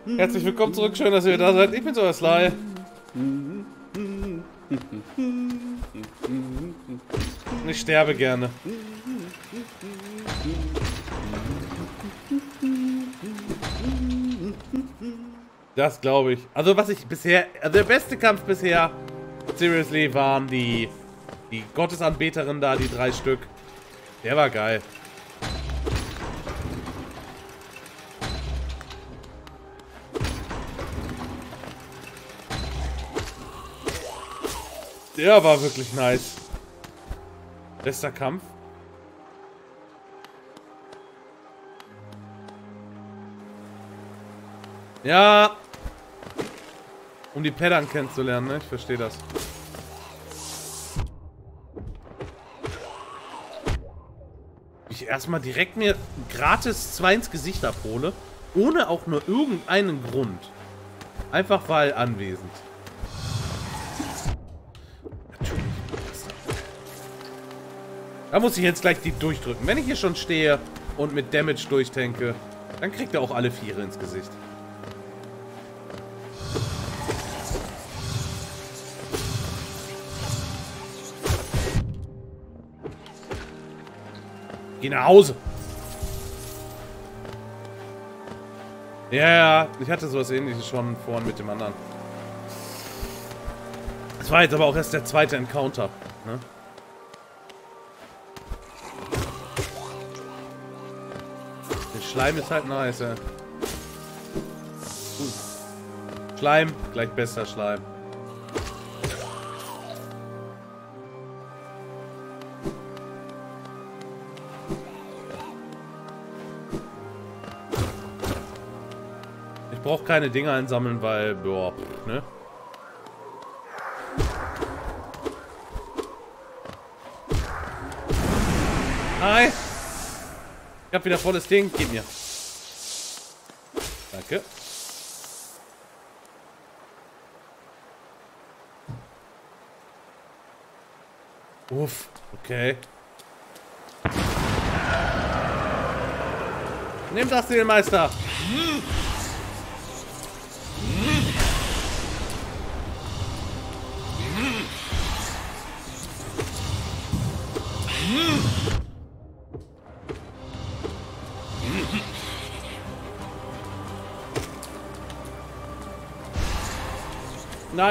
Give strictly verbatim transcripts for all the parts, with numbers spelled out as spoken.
Herzlich willkommen zurück, schön, dass ihr da seid. Ich bin's, euer Sly. Ich sterbe gerne. Das glaube ich. Also was ich bisher... Also der beste Kampf bisher, seriously, waren die... Die Gottesanbeterinnen da, die drei Stück. Der war geil. Der war wirklich nice. Bester Kampf. Ja. Um die Pattern kennenzulernen, ne? Ich verstehe das. Ich erstmal direkt mir gratis zwei ins Gesicht abhole. Ohne auch nur irgendeinen Grund. Einfach weil anwesend. Da muss ich jetzt gleich die durchdrücken. Wenn ich hier schon stehe und mit Damage durchtanke, dann kriegt er auch alle Viere ins Gesicht. Geh nach Hause. Ja, ja, ich hatte sowas Ähnliches schon vorhin mit dem anderen. Das war jetzt aber auch erst der zweite Encounter, ne? Schleim ist halt nice, ey. Uh. Schleim, gleich besser Schleim. Ich brauche keine Dinger einsammeln, weil, boah, ne? Hi! Ich hab wieder volles Ding. Gib mir. Danke. Uff. Okay. Nimm das, Seelenmeister. Nein.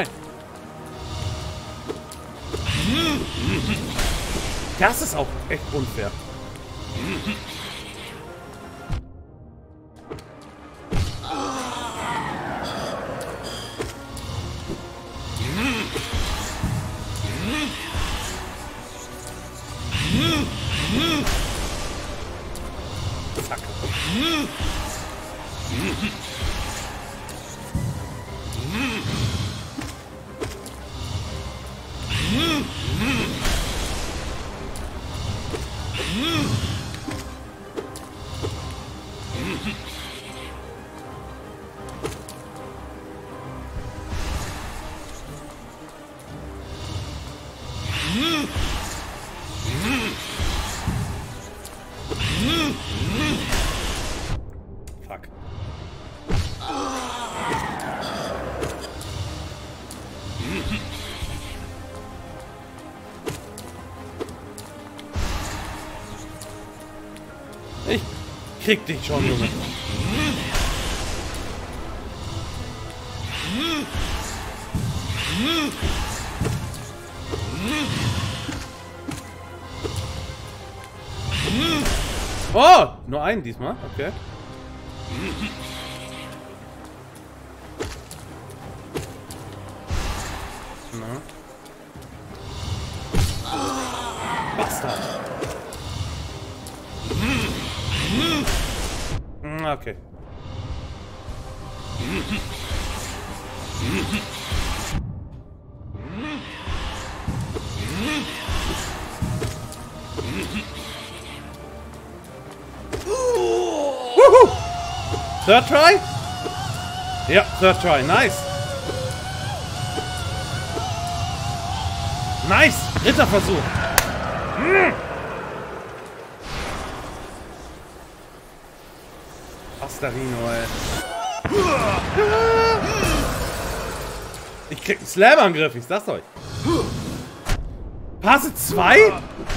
Das ist auch echt unfair. Zack. Fuck. Ich krieg dich schon, Junge. Oh, nur einen diesmal, okay. Na. Bastard. Okay. Woohoo! Third try? Ja, third try. Nice. Nice. Dritter Versuch. Mm. Bastarino, ey. Ich krieg einen Slam-Angriff, ich sag's euch. Phase zwei?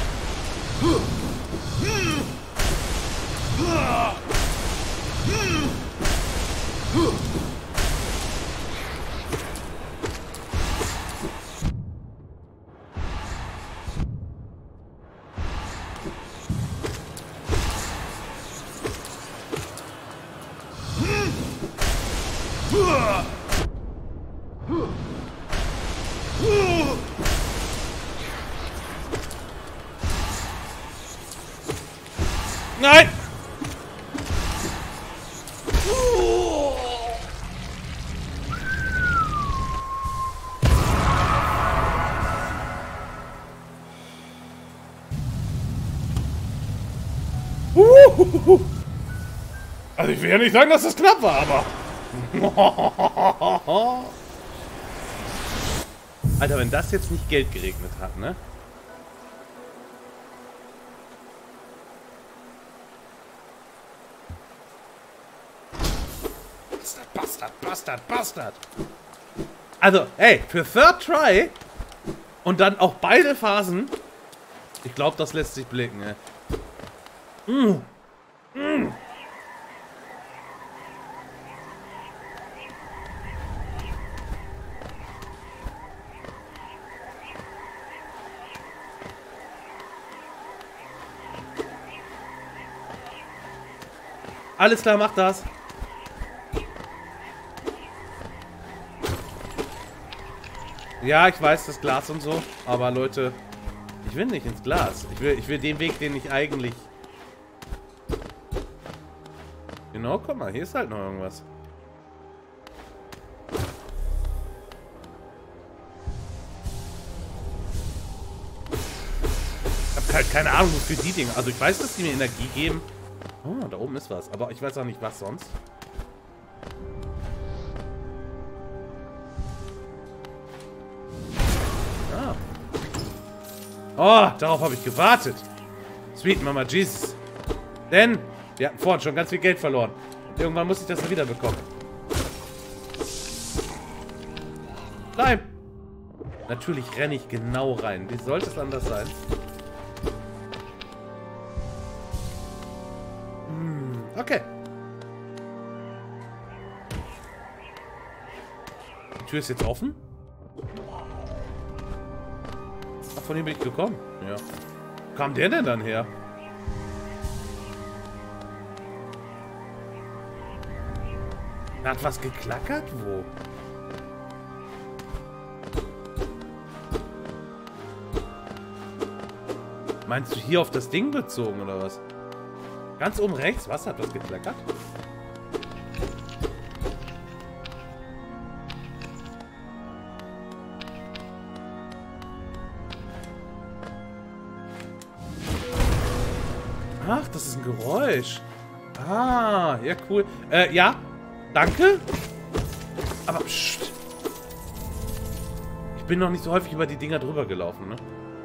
Nein! Also ich will ja nicht sagen, dass das knapp war, aber... Alter, wenn das jetzt nicht Geld geregnet hat, ne? Bastard, Bastard, Bastard, Bastard. Also, ey, für Third Try und dann auch beide Phasen. Ich glaube, das lässt sich blicken, ey. Mm. Mm. Alles klar, mach das. Ja, ich weiß, das Glas und so. Aber Leute, ich will nicht ins Glas. Ich will, ich will den Weg, den ich eigentlich... Genau, guck mal, hier ist halt noch irgendwas. Ich hab halt keine Ahnung, wofür die Dinge... Also ich weiß, dass die mir Energie geben. Oh, da oben ist was. Aber ich weiß auch nicht, was sonst. Ah. Oh, darauf habe ich gewartet. Sweet Mama Jesus. Denn wir hatten vorhin schon ganz viel Geld verloren. Und irgendwann muss ich das wieder bekommen. Nein. Natürlich renne ich genau rein. Wie sollte es anders sein? Okay. Die Tür ist jetzt offen? Ach, von hier bin ich gekommen. Ja. Wo kam der denn dann her? Da hat was geklackert? Wo? Meinst du hier auf das Ding bezogen, oder was? Ganz oben rechts? Was hat das geklackert? Ach, das ist ein Geräusch. Ah, ja, cool. Äh, ja, danke. Aber, pst. Ich bin noch nicht so häufig über die Dinger drüber gelaufen, ne?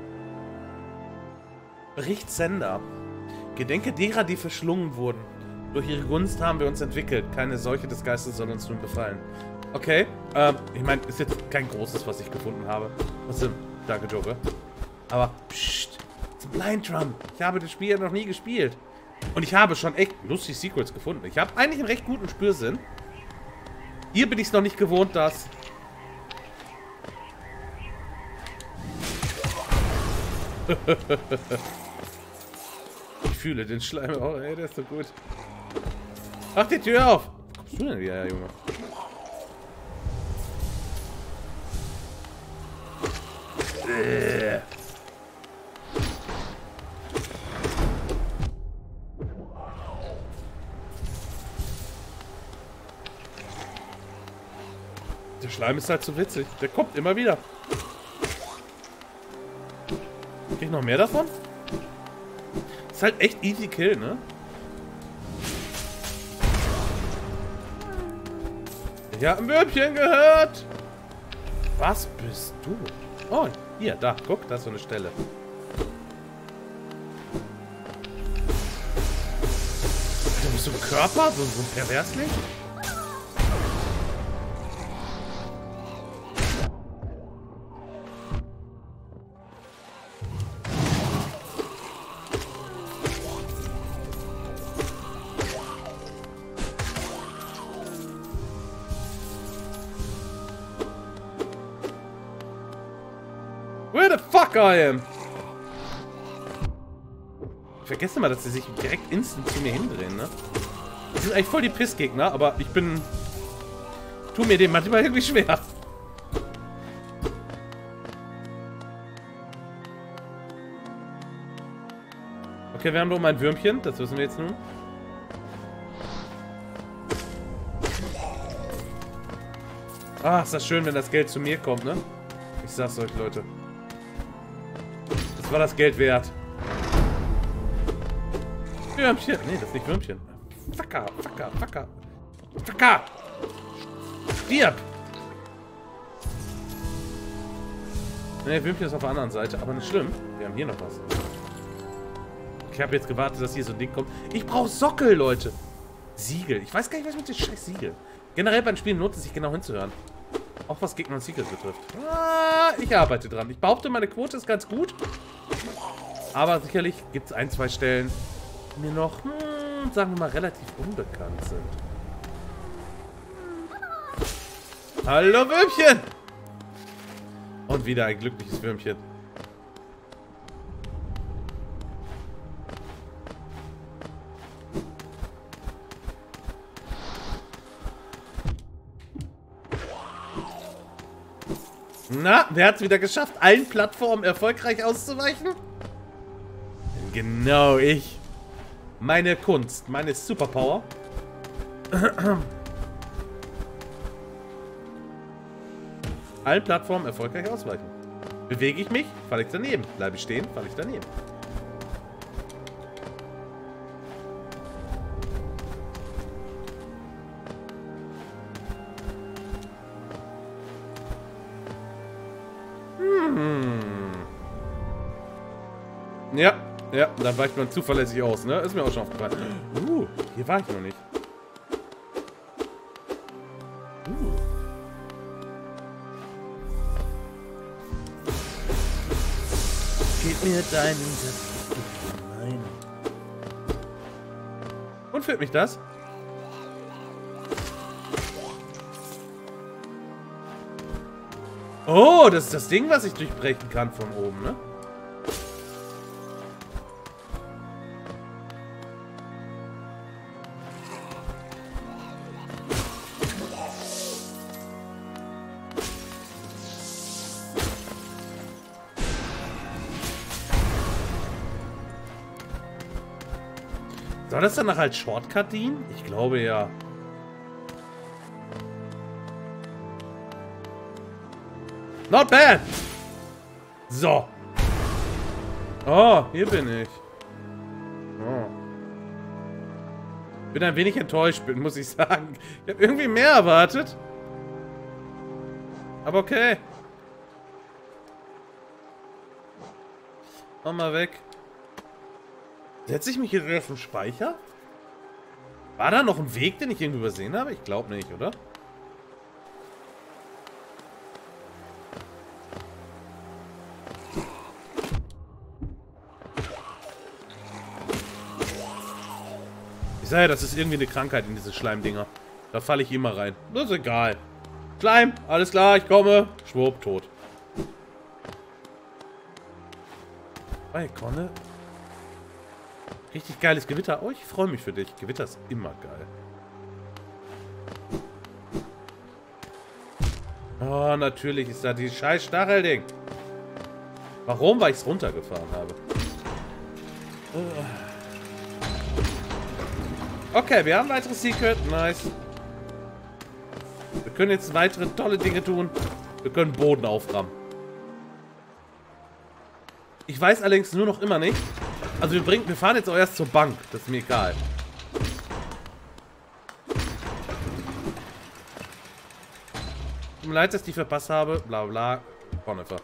Berichtssender. Gedenke derer, die verschlungen wurden. Durch ihre Gunst haben wir uns entwickelt. Keine Seuche des Geistes soll uns nun befallen. Okay, ähm, ich meine, ist jetzt kein großes, was ich gefunden habe. Was denn? Danke, Joker. Aber, pst, it's a Blind Drum. Ich habe das Spiel ja noch nie gespielt. Und ich habe schon echt lustige Secrets gefunden. Ich habe eigentlich einen recht guten Spürsinn. Hier bin ich es noch nicht gewohnt, dass... Ich fühle den Schleim. Oh, ey, der ist so gut. Mach die Tür auf! Wo kommst du denn wieder, Junge? Äh. Der Schleim ist halt so witzig. Der kommt immer wieder. Krieg ich noch mehr davon? Ist halt echt easy kill, ne? Ich hab ein Würmchen gehört. Was bist du? Oh, hier, da, guck, da ist so eine Stelle. Du bist so ein Körper, so, so ein Perversling? geil. Ich vergesse mal, dass sie sich direkt instant zu mir hindrehen, ne? Das sind eigentlich voll die Pissgegner, aber ich bin... Tu mir den manchmal irgendwie schwer. Okay, wir haben doch mal ein Würmchen. Das wissen wir jetzt nun. Ah, ist das schön, wenn das Geld zu mir kommt, ne? Ich sag's euch, Leute. Das war das Geld wert. Würmchen. Nee, das ist nicht Würmchen. Fucker, fucker, fucker. Fucker. Stirb. Ne, Würmchen ist auf der anderen Seite, aber nicht schlimm. Wir haben hier noch was. Ich habe jetzt gewartet, dass hier so ein Ding kommt. Ich brauche Sockel, Leute. Siegel. Ich weiß gar nicht, was mit dem scheiß Siegel. Generell beim Spielen lohnt es sich genau hinzuhören. Auch was Gegner und Siegel betrifft. Ah, ich arbeite dran. Ich behaupte, meine Quote ist ganz gut. Aber sicherlich gibt es ein, zwei Stellen, die mir noch, hm, sagen wir mal, relativ unbekannt sind. Hallo, Würmchen! Und wieder ein glückliches Würmchen. Na, wer hat es wieder geschafft, allen Plattformen erfolgreich auszuweichen? Genau, ich. Meine Kunst, meine Superpower. Allen Plattformen erfolgreich ausweichen. Bewege ich mich, falle ich daneben. Bleibe ich stehen, falle ich daneben. Ja, ja, da weicht man zuverlässig aus, ne? Ist mir auch schon aufgefallen. Uh, hier war ich noch nicht. Uh. Gib mir deinen Nein. Und führt mich das? Oh, das ist das Ding, was ich durchbrechen kann von oben, ne? Soll das danach als Shortcut dienen? Ich glaube ja. Not bad! So. Oh, hier bin ich. Oh. Bin ein wenig enttäuscht, bin, muss ich sagen. Ich habe irgendwie mehr erwartet. Aber okay. Mach mal weg. Setze ich mich hier wieder auf den Speicher? War da noch ein Weg, den ich irgendwie übersehen habe? Ich glaube nicht, oder? Ich sage ja, das ist irgendwie eine Krankheit in diese Schleimdinger. Da falle ich immer rein. Das ist egal. Schleim, alles klar, ich komme. Schwupp, tot. Hey, Conne. Richtig geiles Gewitter. Oh, ich freue mich für dich. Gewitter ist immer geil. Oh, natürlich ist da die scheiß Stachelding. Warum? Weil ich es runtergefahren habe. Okay, wir haben ein weiteres Secret. Nice. Wir können jetzt weitere tolle Dinge tun. Wir können Boden auframmen. Ich weiß allerdings nur noch immer nicht. Also wir, bringen, wir fahren jetzt auch erst zur Bank. Das ist mir egal. Tut mir leid, dass ich die verpasst habe. Bla bla. Bonnefer.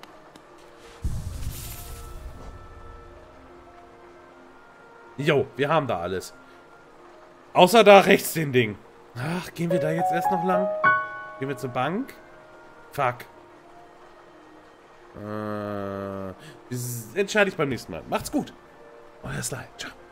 Jo, wir haben da alles. Außer da rechts den Ding. Ach, gehen wir da jetzt erst noch lang? Gehen wir zur Bank? Fuck. Äh, das entscheide ich beim nächsten Mal. Macht's gut. Euer Sly. Ciao.